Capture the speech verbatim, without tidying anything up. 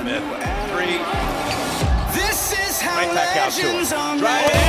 Smith. Three. This is how Right back out to him. legends are Drive.